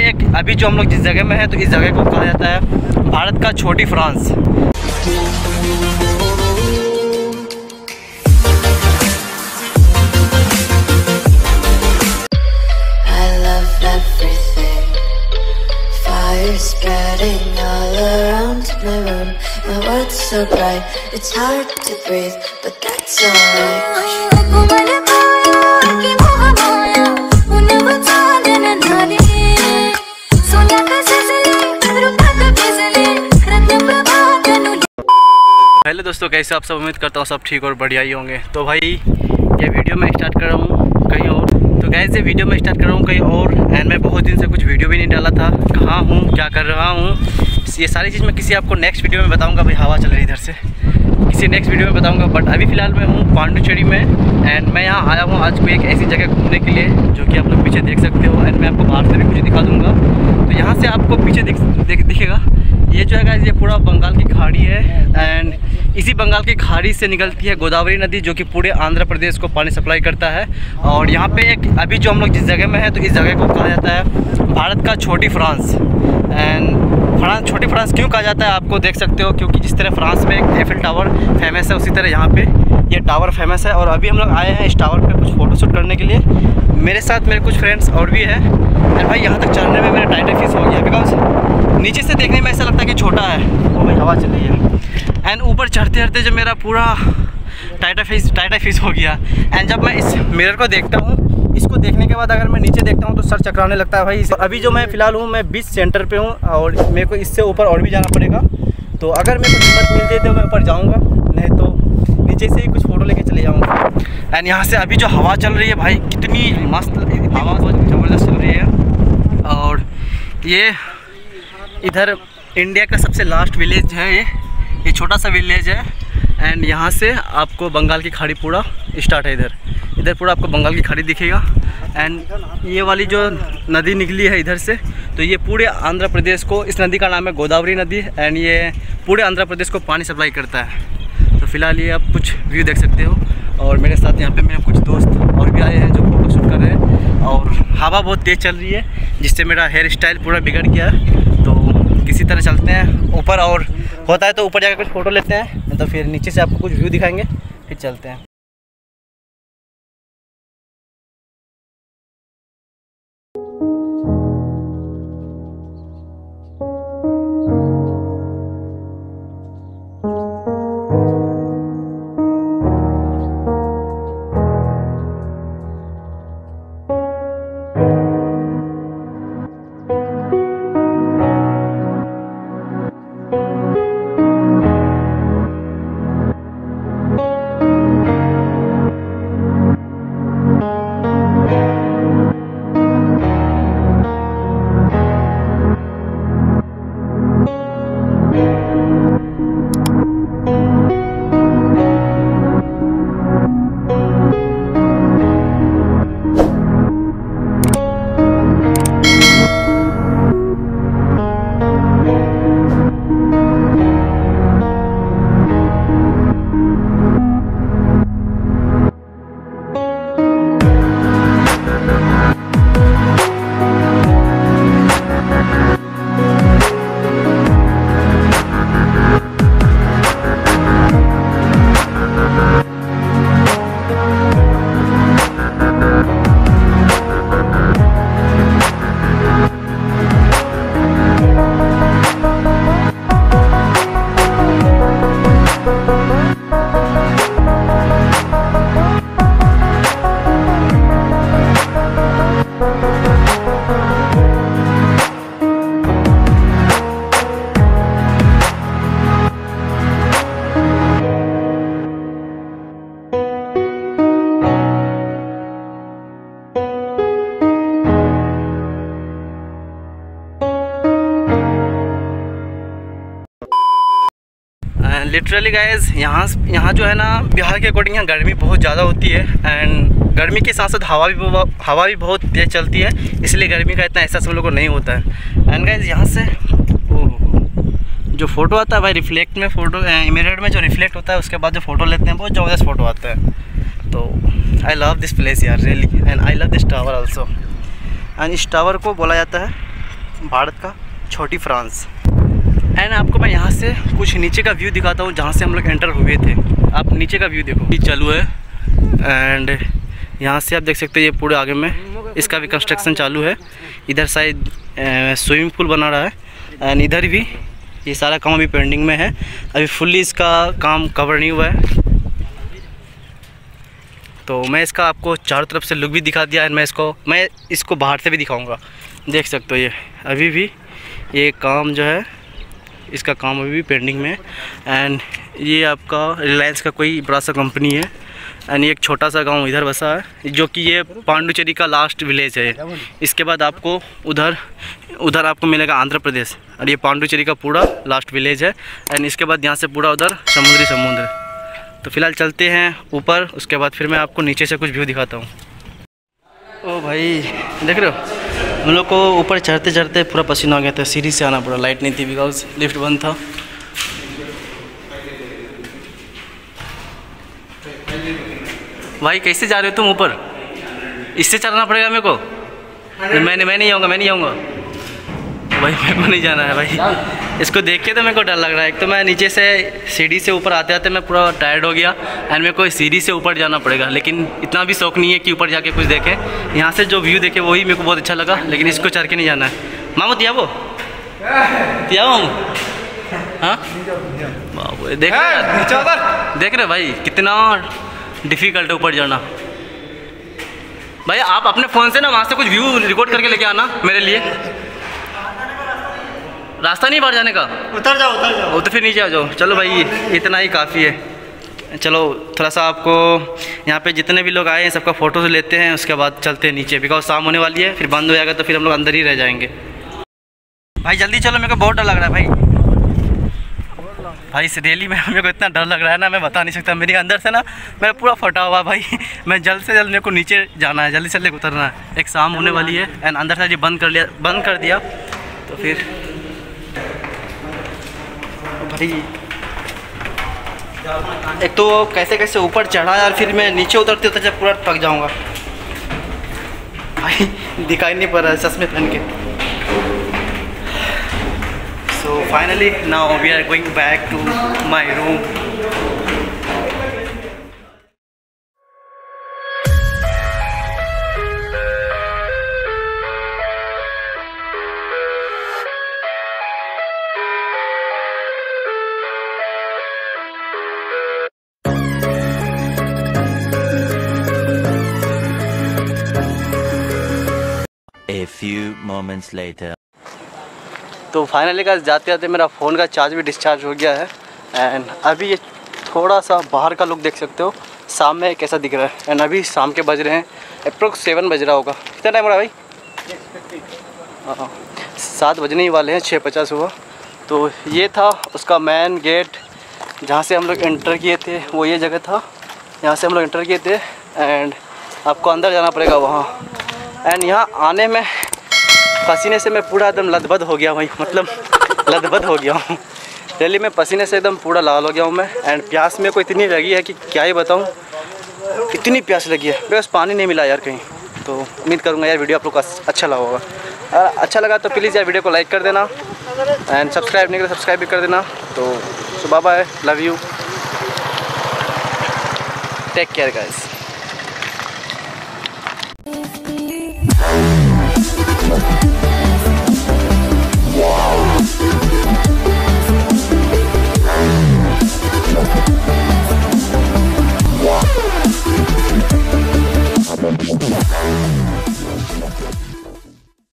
एक अभी जो हम लोग जिस जगह में हैं, तो इस जगह को कहा जाता है भारत का छोटी France. Spreading all around my room. My world's so bright, it's hard to breathe, but that's alright. Hello दोस्तों, कैसे आप सब? उम्मीद करता हूँ सब ठीक और बढ़िया ही होंगे। तो भाई ये वीडियो मैं स्टार्ट कर रहा हूँ कहीं और। तो गैस ये वीडियो मैं स्टार्ट कर रहा हूँ कहीं और, एंड मैं बहुत दिन से कुछ वीडियो भी नहीं डाला था। कहाँ हूँ, क्या कर रहा हूँ, ये सारी चीज़ मैं किसी आपको नेक्स्ट वीडियो में बताऊँगा। भाई हवा चल रही इधर से, किसी नेक्स्ट वीडियो में बताऊँगा। बट अभी फ़िलहाल मैं हूँ पांडिचेरी में, एंड मैं यहाँ आया हूँ आज को एक ऐसी जगह घूमने के लिए जो कि आप लोग पीछे देख सकते हो, एंड मैं आपको बाहर से भी कुछ दिखा दूँगा। तो यहाँ से आपको पीछे दिखेगा ये जो है गाइस, ये पूरा बंगाल की खाड़ी है, एंड इसी बंगाल की खाड़ी से निकलती है गोदावरी नदी, जो कि पूरे आंध्र प्रदेश को पानी सप्लाई करता है। और यहाँ पे एक अभी जो हम लोग जिस जगह में हैं, तो इस जगह को कहा जाता है भारत का छोटी फ्रांस। एंड छोटी फ्रांस क्यों कहा जाता है आपको देख सकते हो, क्योंकि जिस तरह फ्रांस में एक एफिल टावर फेमस है, उसी तरह यहाँ पे ये टावर फेमस है। और अभी हम लोग आए हैं इस टावर पे कुछ फ़ोटोशूट करने के लिए। मेरे साथ मेरे कुछ फ्रेंड्स और भी हैं। एंड भाई यहाँ तक चढ़ने में मेरा टाइटर फिश हो गया, बिकॉज नीचे से देखने में ऐसा लगता है कि छोटा है। वो भाई हवा चल रही है, एंड ऊपर चढ़ते चढ़ते जब मेरा पूरा टाइटर फिश हो गया। एंड जब मैं इस मिरर को देखता हूँ, इसको देखने के बाद अगर मैं नीचे देखता हूँ तो सर चकराने लगता है भाई। अभी जो मैं फ़िलहाल हूँ, मैं बीच सेंटर पे हूँ, और मेरे को इससे ऊपर और भी जाना पड़ेगा। तो अगर मेरे को हिम्मत मिलती तो मैं ऊपर जाऊँगा, नहीं तो नीचे से ही कुछ फ़ोटो लेके चले जाऊँगा। एंड यहाँ से अभी जो हवा चल रही है भाई, कितनी मस्त हवा, बहुत ज़बरदस्त चल रही है। और ये इधर इंडिया का सबसे लास्ट विलेज है, ये छोटा सा विलेज है। एंड यहाँ से आपको बंगाल की खाड़ी पूरा स्टार्ट है। इधर पूरा आपको बंगाल की खाड़ी दिखेगा। एंड ये वाली जो नदी निकली है इधर से, तो ये पूरे आंध्र प्रदेश को, इस नदी का नाम है गोदावरी नदी, एंड ये पूरे आंध्र प्रदेश को पानी सप्लाई करता है। तो फिलहाल ये आप कुछ व्यू देख सकते हो, और मेरे साथ यहाँ पे मेरे कुछ दोस्त और भी आए हैं जो फोटो शूट कर रहे हैं। और हवा बहुत तेज़ चल रही है, जिससे मेरा हेयर स्टाइल पूरा बिगड़ गया है। तो किसी तरह चलते हैं ऊपर, और होता है तो ऊपर जाकर कुछ फ़ोटो लेते हैं, तो फिर नीचे से आपको कुछ व्यू दिखाएंगे, फिर चलते हैं। लिटरली गाइज यहाँ जो है ना, बिहार के अकॉर्डिंग यहाँ गर्मी बहुत ज़्यादा होती है, एंड गर्मी के साथ साथ हवा भी बहुत तेज़ चलती है, इसलिए गर्मी का इतना एहसास हम लोग को नहीं होता है। एंड गाइज यहाँ से जो फ़ोटो आता है भाई, रिफ्लेक्ट में फ़ोटो, मिरर में जो रिफ्लेक्ट होता है, उसके बाद जो फ़ोटो लेते हैं बहुत ज़बरदस्त फ़ोटो आता है। तो आई लव दिस प्लेस यार really, and I love this tower also. एंड इस टावर को बोला जाता है भारत का छोटी फ्रांस। एंड आपको मैं यहाँ से कुछ नीचे का व्यू दिखाता हूँ जहाँ से हम लोग एंटर हुए थे। आप नीचे का व्यू देखो, ये चालू है। एंड यहाँ से आप देख सकते हैं ये पूरे आगे में इसका भी कंस्ट्रक्शन चालू है। इधर साइड स्विमिंग पूल बना रहा है। एंड इधर भी ये सारा काम अभी पेंडिंग में है, अभी फुल्ली इसका काम कवर नहीं हुआ है। तो मैं इसका आपको चारों तरफ से लुक भी दिखा दिया है। मैं इसको बाहर से भी दिखाऊंगा। देख सकते हो ये अभी भी ये काम जो है, इसका काम अभी भी पेंडिंग में है। एंड ये आपका रिलायंस का कोई बड़ा सा कंपनी है। एंड एक छोटा सा गांव इधर बसा है, जो कि ये पांडुचेरी का लास्ट विलेज है। इसके बाद आपको उधर आपको मिलेगा आंध्र प्रदेश, और ये पांडुचेरी का पूरा लास्ट विलेज है। एंड इसके बाद यहाँ से पूरा उधर समुद्र। तो फिलहाल चलते हैं ऊपर, उसके बाद फिर मैं आपको नीचे से कुछ व्यू दिखाता हूँ। ओ भाई देख रहे हो, हम लोग को ऊपर चढ़ते चढ़ते पूरा पसीना आ गया था। सीढ़ी से आना पड़ा, लाइट नहीं थी बिकॉज लिफ्ट बंद था। भाई कैसे जा रहे हो तुम ऊपर? इससे चढ़ना पड़ेगा मेरे को? मैं नहीं आऊँगा भाई, मेरे को नहीं जाना है भाई। इसको देख के तो मेरे को डर लग रहा है। एक तो मैं नीचे से सीढ़ी से ऊपर आते आते मैं पूरा टायर्ड हो गया। एंड मेरे को सीढ़ी से ऊपर जाना पड़ेगा, लेकिन इतना भी शौक नहीं है कि ऊपर जाके कुछ देखें। यहाँ से जो व्यू देखे वही मेरे को बहुत अच्छा लगा, लेकिन इसको चढ़ के नहीं जाना है। मामू तियाबो हाँ बाबू देख रहे भाई कितना डिफ़िकल्ट है ऊपर जाना। भाई आप अपने फ़ोन से ना वहाँ से कुछ व्यू रिकॉर्ड करके लेके आना मेरे लिए। रास्ता नहीं बाहर जाने का? उतर जाओ तो फिर नीचे आ जाओ। चलो भाई इतना ही काफ़ी है। चलो थोड़ा सा आपको यहाँ पे जितने भी लोग आए हैं सबका फ़ोटो से लेते हैं, उसके बाद चलते हैं नीचे, बिकॉज शाम होने वाली है, फिर बंद हो जाएगा तो फिर हम लोग अंदर ही रह जाएंगे। भाई जल्दी चलो, मेरे को बहुत डर लग रहा है भाई इस रैली में मेरे को इतना डर लग रहा है ना, मैं बता नहीं सकता। मेरे अंदर से ना मेरा पूरा फटा हुआ भाई। मैं जल्द से जल्द मेरे को नीचे जाना है, जल्दी से जल्दी उतरना है। एक शाम होने वाली है। एंड अंदर से बंद कर दिया तो फिर भाई एक तो कैसे ऊपर चढ़ा यार, फिर मैं नीचे उतरते उतरते पूरा थक जाऊंगा भाई। दिखाई नहीं पड़ रहा है चश्मे पहन के। So finally now we are going back to my room. A few moments later. तो फाइनली गाइस जाते जाते मेरा फ़ोन का चार्ज भी डिस्चार्ज हो गया है। एंड अभी ये थोड़ा सा बाहर का लुक देख सकते हो, शाम में कैसा दिख रहा है। एंड अभी शाम के बज रहे हैं अप्रोक्स 7 बज रहा होगा। कितना टाइम हो रहा है भाई? 7 बजने ही वाले हैं, 6:50 हुआ। तो ये था उसका मेन गेट जहाँ से हम लोग एंटर किए थे, वो ये जगह था, यहाँ से हम लोग एंटर किए थे। एंड आपको अंदर जाना पड़ेगा वहाँ। एंड यहाँ आने में पसीने से मैं पूरा एकदम लदबद हो गया भाई, मतलब लदबद हो गया हूँ रैली में, पसीने से एकदम पूरा लाल हो गया हूँ मैं। एंड प्यास मेरे को इतनी लगी है कि क्या ही बताऊँ, इतनी प्यास लगी है, बस पानी नहीं मिला यार कहीं। तो उम्मीद करूँगा यार वीडियो आप लोग को अच्छा लगा होगा। अगर अच्छा लगा तो प्लीज़ यार वीडियो को लाइक कर देना। एंड सब्सक्राइब नहीं करें सब्सक्राइब भी कर देना। तो bye bye, love you, take care guys. Wow.